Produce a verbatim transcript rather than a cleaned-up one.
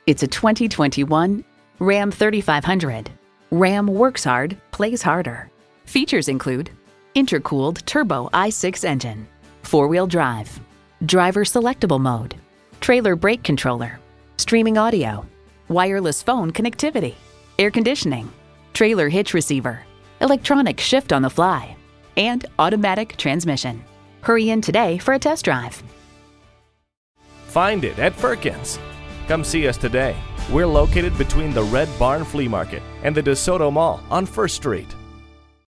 It's a twenty twenty-one Ram thirty-five hundred. Ram works hard, plays harder. Features include intercooled turbo I six engine, four-wheel drive, driver selectable mode, trailer brake controller, streaming audio, wireless phone connectivity, air conditioning, trailer hitch receiver, electronic shift on the fly, and automatic transmission. Hurry in today for a test drive. Find it at Firkins. Come see us today. We're located between the Red Barn Flea Market and the DeSoto Mall on First Street.